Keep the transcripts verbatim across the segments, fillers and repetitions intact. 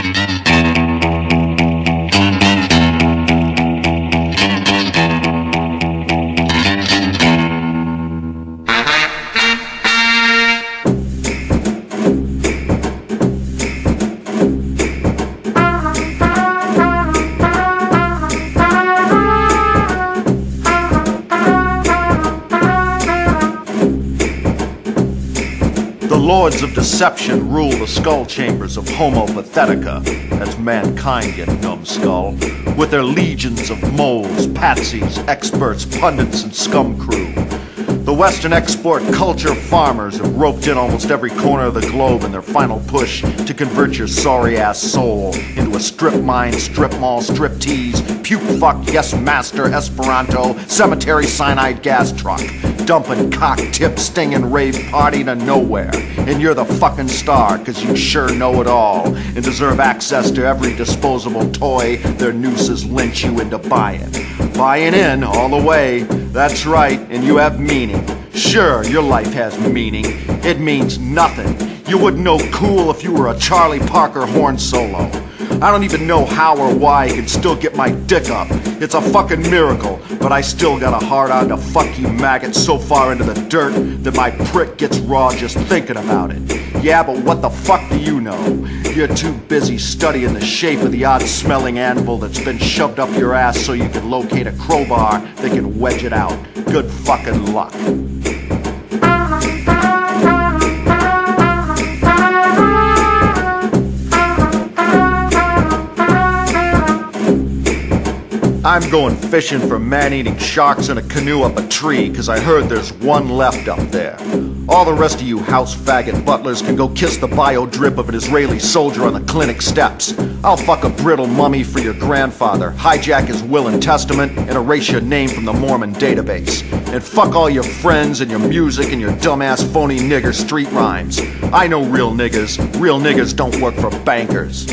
Lords of deception rule the skull chambers of Homo Pathetica. That's mankind, you numbskull. With their legions of moles, patsies, experts, pundits, and scum crew. The Western export culture farmers have roped in almost every corner of the globe in their final push to convert your sorry-ass soul into a strip mine, strip mall, strip tease, puke fuck, yes master, Esperanto, cemetery cyanide gas truck. Dumping cock tip stinging rave party to nowhere. And you're the fucking star, cause you sure know it all and deserve access to every disposable toy their nooses lynch you into buying. Buying in all the way, that's right, and you have meaning. Sure, your life has meaning. It means nothing. You wouldn't know cool if you were a Charlie Parker horn solo. I don't even know how or why I can still get my dick up. It's a fucking miracle, but I still got a hard on to fuck you maggots so far into the dirt that my prick gets raw just thinking about it. Yeah, but what the fuck do you know? You're too busy studying the shape of the odd-smelling anvil that's been shoved up your ass so you can locate a crowbar that can wedge it out. Good fucking luck. I'm going fishing for man-eating sharks in a canoe up a tree, cause I heard there's one left up there. All the rest of you house faggot butlers can go kiss the bio-drip of an Israeli soldier on the clinic steps. I'll fuck a brittle mummy for your grandfather, hijack his will and testament, and erase your name from the Mormon database. And fuck all your friends and your music and your dumbass phony nigger street rhymes. I know real niggas. Real niggas don't work for bankers.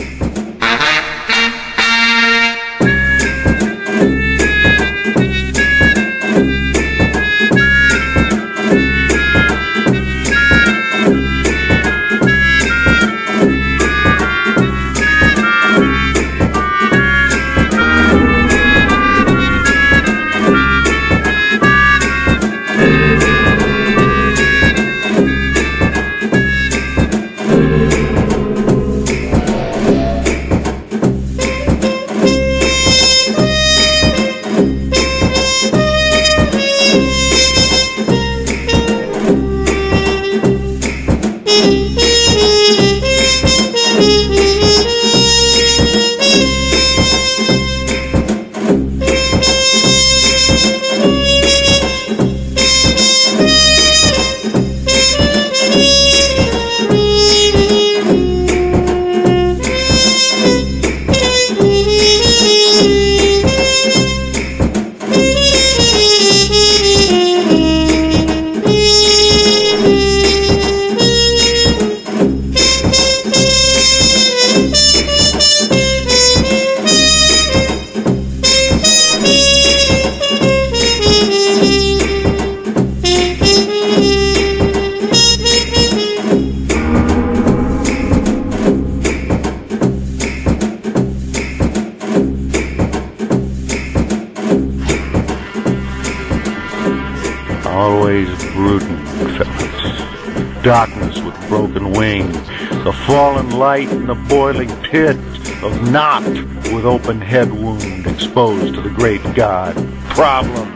Always brooding, fellas. Darkness with broken wings, the fallen light in the boiling pit of Not with open head wound exposed to the great God. Problem.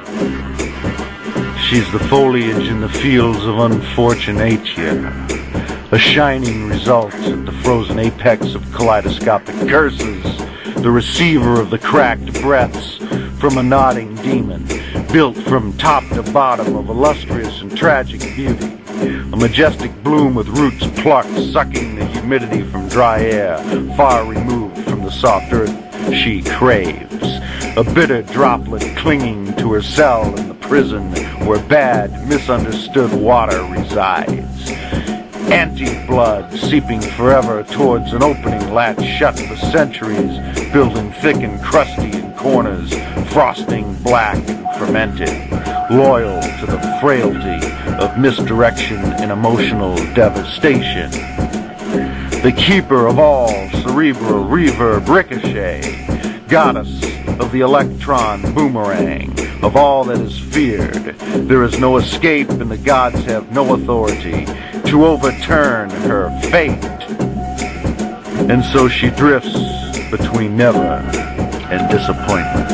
She's the foliage in the fields of unfortunatia, a shining result at the frozen apex of kaleidoscopic curses, the receiver of the cracked breaths from a nodding demon, built from top to bottom of illustrious and tragic beauty, a majestic bloom with roots plucked, sucking the humidity from dry air, far removed from the soft earth she craves, a bitter droplet clinging to her cell in the prison where bad, misunderstood water resides, anti-blood seeping forever towards an opening latched shut for centuries, building thick and crusty in corners, frosting black and fermented, loyal to the frailty of misdirection and emotional devastation. the keeper of all cerebral reverb ricochet, goddess of the electron boomerang, of all that is feared. There is no escape, and the gods have no authority to overturn her fate. And so she drifts between never and disappointment.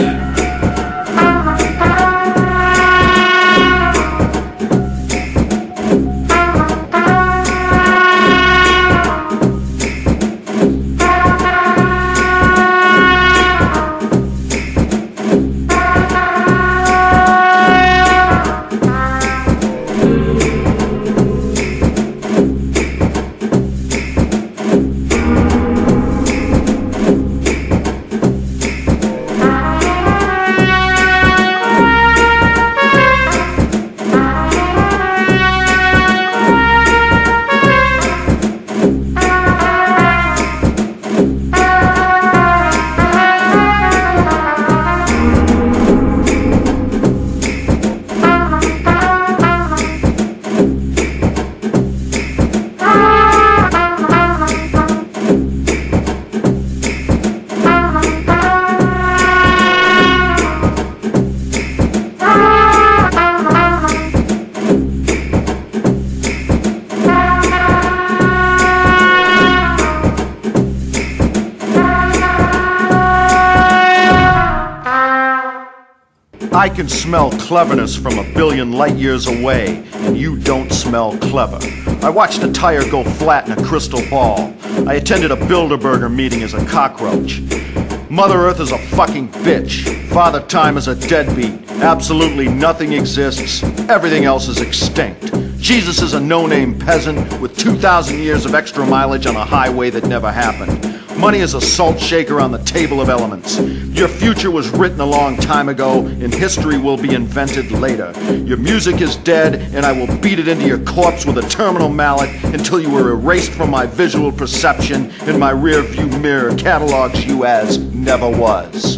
I can smell cleverness from a billion light years away, and you don't smell clever. I watched a tire go flat in a crystal ball. I attended a Bilderberger meeting as a cockroach. Mother Earth is a fucking bitch. Father Time is a deadbeat. Absolutely nothing exists. Everything else is extinct. Jesus is a no-name peasant with two thousand years of extra mileage on a highway that never happened. Money is a salt shaker on the table of elements. Your future was written a long time ago, and history will be invented later. Your music is dead, and I will beat it into your corpse with a terminal mallet until you are erased from my visual perception, and my rear view mirror catalogs you as never was.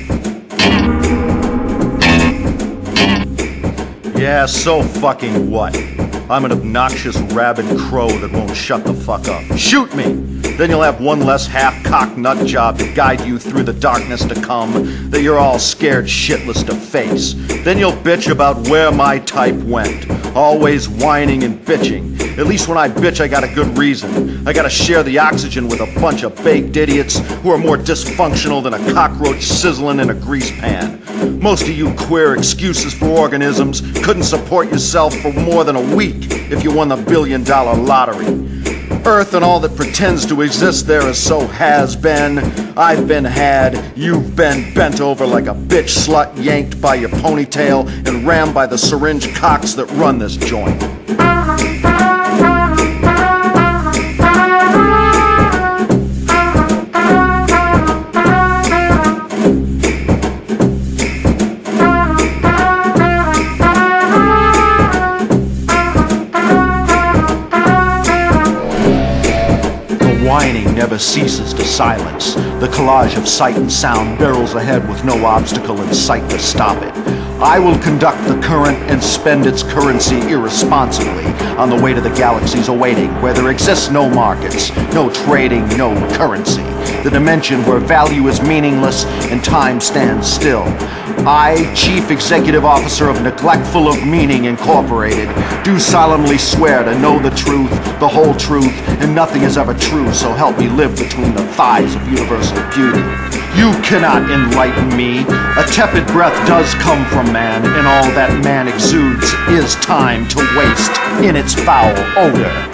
Yeah, so fucking what? I'm an obnoxious rabid crow that won't shut the fuck up. Shoot me! Then you'll have one less half-cocked nut job to guide you through the darkness to come that you're all scared shitless to face. Then you'll bitch about where my type went, always whining and bitching. At least when I bitch, I got a good reason. I gotta share the oxygen with a bunch of baked idiots who are more dysfunctional than a cockroach sizzling in a grease pan. Most of you queer excuses for organisms couldn't support yourself for more than a week if you won the billion dollar lottery. Earth and all that pretends to exist there is so has been. I've been had, you've been bent over like a bitch slut yanked by your ponytail and rammed by the syringe cocks that run this joint. Whining never ceases to silence. The collage of sight and sound barrels ahead with no obstacle in sight to stop it. I will conduct the current and spend its currency irresponsibly on the way to the galaxies awaiting, where there exists no markets, no trading, no currency. The dimension where value is meaningless and time stands still. I, Chief Executive Officer of Neglectful of Meaning Incorporated, do solemnly swear to know the truth, the whole truth, and nothing is ever true, so help me live between the thighs of universal beauty. You cannot enlighten me. A tepid breath does come from man, and all that man exudes is time to waste in its foul odor.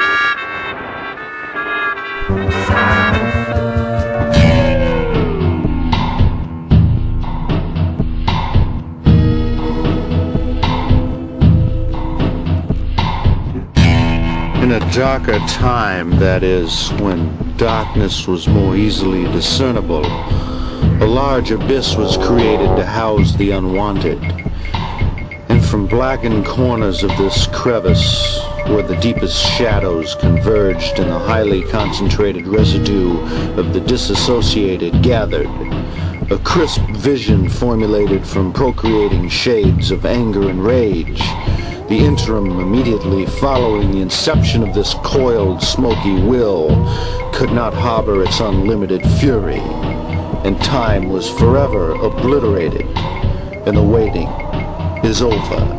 In a darker time, that is, when darkness was more easily discernible, a large abyss was created to house the unwanted. And from blackened corners of this crevice, where the deepest shadows converged and the highly concentrated residue of the disassociated gathered, a crisp vision formulated from procreating shades of anger and rage, The interim immediately following the inception of this coiled, smoky will could not harbor its unlimited fury, and time was forever obliterated, and the waiting is over.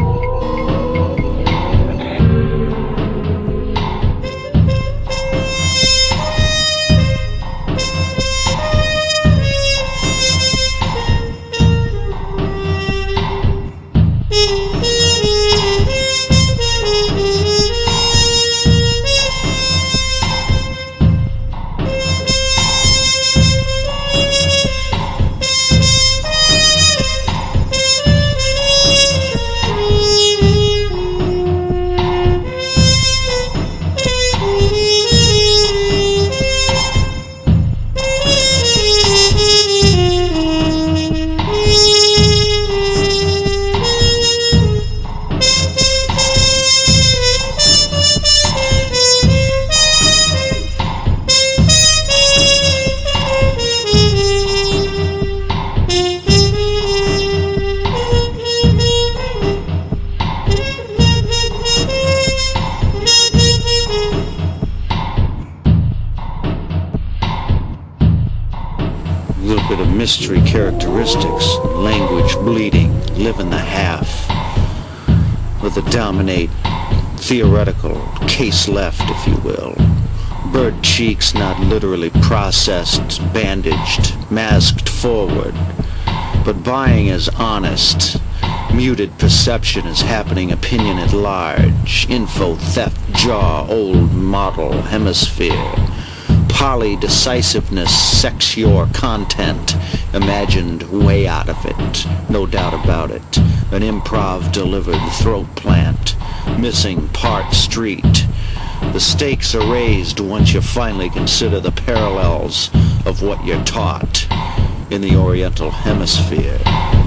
Little bit of mystery characteristics, language bleeding, live in the half, with a dominate theoretical case left, if you will. Bird cheeks not literally processed, bandaged, masked forward, but buying as honest. Muted perception is happening, opinion at large, info theft, jaw, old model, hemisphere. Polydecisiveness, sex your content, imagined way out of it, no doubt about it. An improv delivered throat plant, missing part street. The stakes are raised once you finally consider the parallels of what you're taught in the Oriental Hemisphere.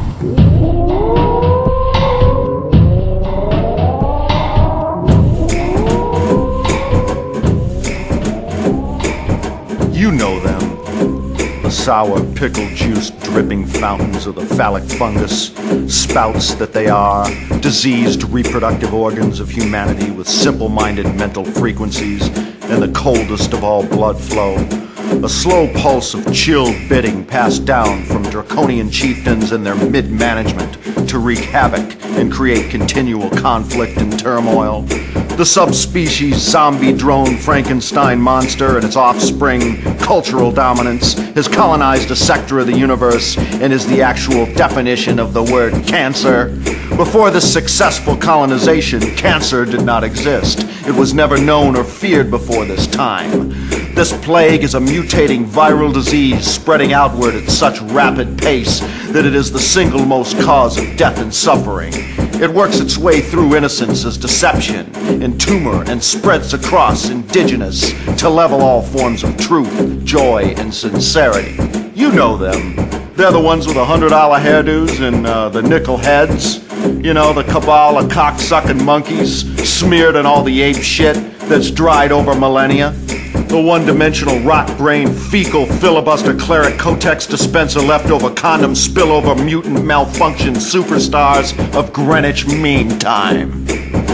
You know them, the sour pickle juice dripping fountains of the phallic fungus, spouts that they are, diseased reproductive organs of humanity with simple-minded mental frequencies and the coldest of all blood flow. A slow pulse of chilled bidding passed down from draconian chieftains and their mid-management to wreak havoc and create continual conflict and turmoil. The subspecies zombie drone Frankenstein monster and its offspring, cultural dominance, has colonized a sector of the universe and is the actual definition of the word cancer. Before this successful colonization, cancer did not exist. It was never known or feared before this time. This plague is a mutating viral disease spreading outward at such rapid pace that it is the single most cause of death and suffering. It works its way through innocence as deception and tumor and spreads across indigenous to level all forms of truth, joy, and sincerity. You know them. They're the ones with the hundred dollar hairdos and uh, the nickel heads. You know, the cabal of cock-sucking monkeys smeared in all the ape shit that's dried over millennia. The one-dimensional rot-brained fecal filibuster cleric Kotex dispenser leftover condom spillover mutant malfunction superstars of Greenwich Mean Time.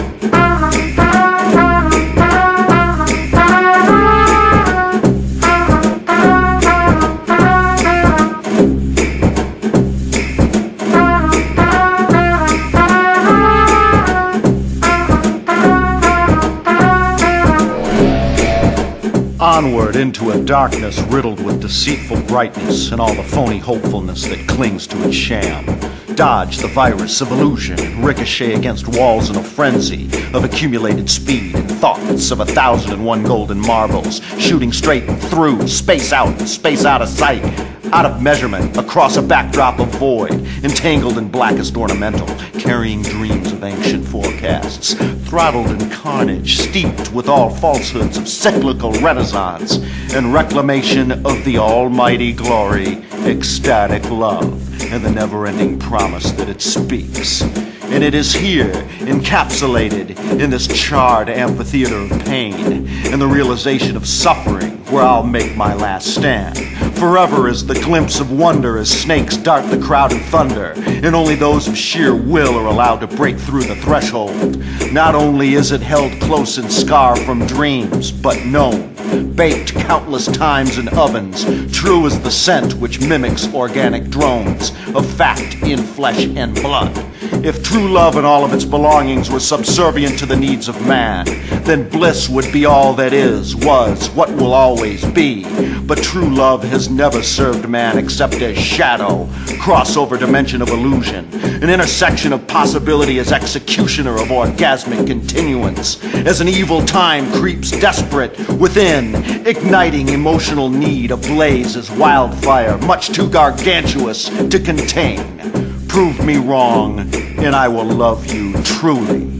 Onward into a darkness riddled with deceitful brightness and all the phony hopefulness that clings to its sham. Dodge the virus of illusion and ricochet against walls in a frenzy of accumulated speed and thoughts of a thousand and one golden marbles, shooting straight through, space out, space out of sight, out of measurement, across a backdrop of void, entangled in blackest ornamental, carrying dreams of ancient forecasts, throttled in carnage, steeped with all falsehoods of cyclical renaissance and reclamation of the almighty glory, ecstatic love, and the never-ending promise that it speaks. And it is here, encapsulated in this charred amphitheater of pain and the realization of suffering, where I'll make my last stand. Forever is the glimpse of wonder as snakes dart the crowd in thunder, and only those of sheer will are allowed to break through the threshold. Not only is it held close in scar from dreams, but known, baked countless times in ovens, true as the scent which mimics organic drones, of fact in flesh and blood. If true love and all of its belongings were subservient to the needs of man, then bliss would be all that is, was, what will always be. But true love has never served man except as shadow, crossover dimension of illusion, an intersection of possibility as executioner of orgasmic continuance, as an evil time creeps desperate within, igniting emotional need ablaze as wildfire, much too gargantuous to contain. Prove me wrong, and I will love you truly.